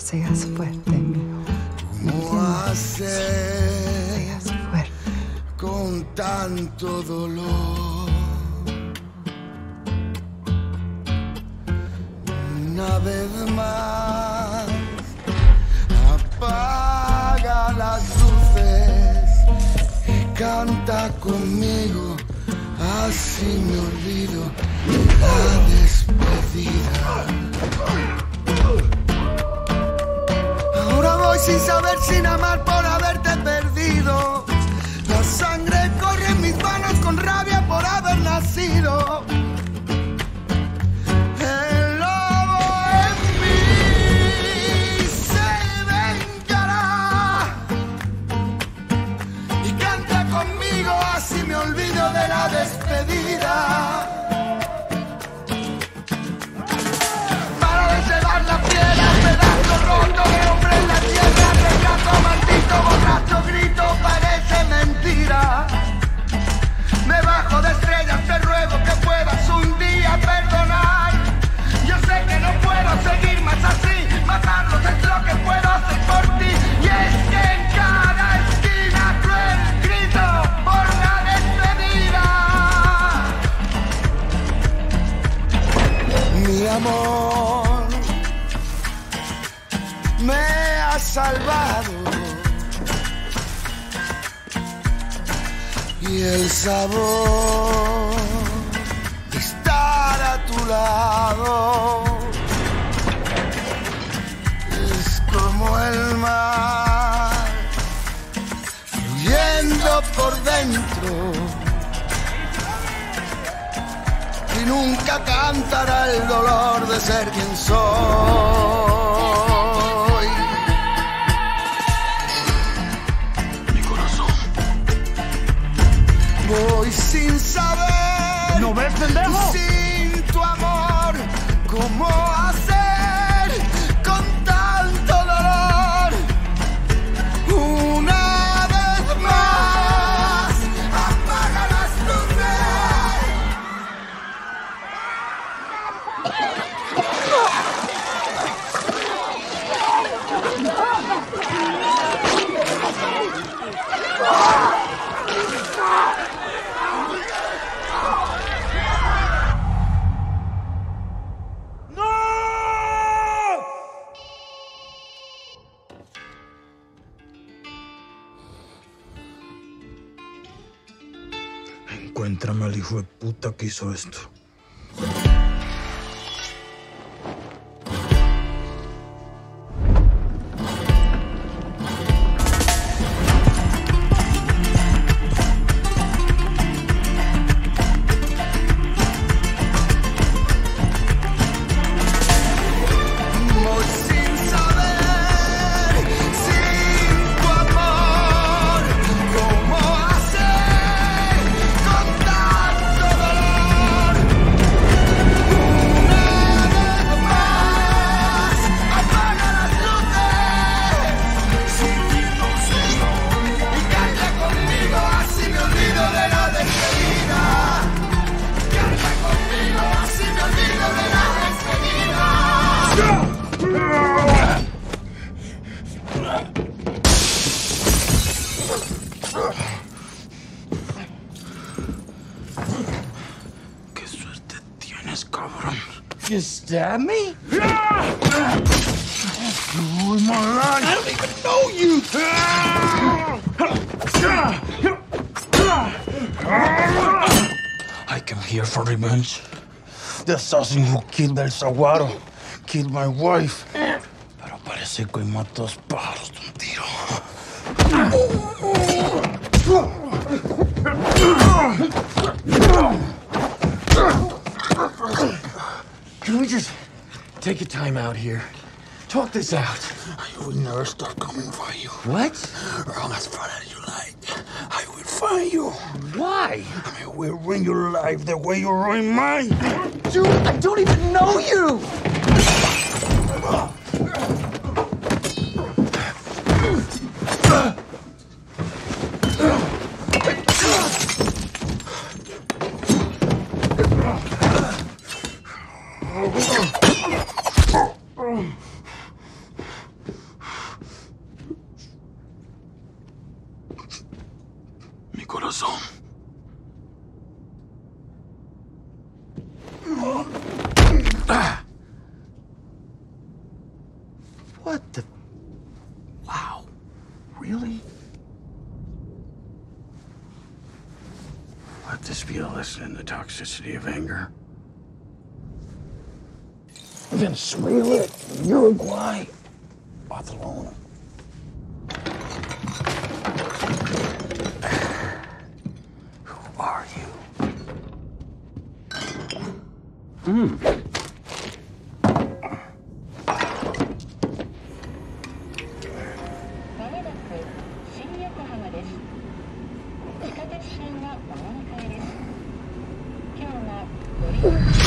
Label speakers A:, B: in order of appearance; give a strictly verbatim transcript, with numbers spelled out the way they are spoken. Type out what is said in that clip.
A: seas fuerte, mijo.
B: ¿Cómo hacer
A: Seas fuerte.
B: con tanto dolor? Una vez más, apaga las luces y canta conmigo, así me olvido de la despedida. Ahora voy sin saber, sin amar por haberte perdido. La sangre corre en mis manos con rabia por haber nacido. El lobo en mí se vengará y canta conmigo, así me olvido de la despedida. Para deshelar la piedra, pedazo roto de hombre en la tierra, retrato maldito, borracho, grito, parece mentira. Me bajo de estrellas, te ruego que puedas un día perdonar. Yo sé que no puedo seguir más así, matarlos es lo que puedo hacer por ti. Y es que en cada esquina cruel grito por la despedida. Mi amor me ha salvado y el sabor de estar a tu lado es como el mar fluyendo por dentro y nunca cantará el dolor de ser quien soy. Mi corazón. Voy sin saber.
C: ¿No ves, pendejo?
B: Sin tu amor, ¿cómo hacer con tanto dolor? Una vez más, apaga las luces.
D: Encuéntrame al hijo de puta que hizo esto.
B: Voy sin saber, sin tu amor, ¿cómo hacer con tanto dolor? Una vez más, apaga las luces y canta conmigo, así me olvido de la despedida. Canta conmigo, así me olvido de la despedida.
D: Qué suerte tienes, cabrón.
C: You stab me?
D: Uy, malán.
C: I don't even know you!
D: I came here for revenge. The assassin who killed El Saguaro killed my wife. Pero parece que hoy mató dos pájaros de un tiro.
C: Can we just take a time out here? Talk this out.
D: I will never stop coming for you.
C: What?
D: Wrong as far as you like. I will find you.
C: Why?
D: I will ruin your life the way you ruin mine.
C: Dude, I don't even know you!
D: Mi corazón.
C: What the? Wow. Really?
D: Let this be a lesson in the toxicity of anger. Venezuela, Uruguay, Barcelona. Who are you? Hmm.
E: まもなく新横浜です。地下鉄線はお乗り換えです。今日もご利用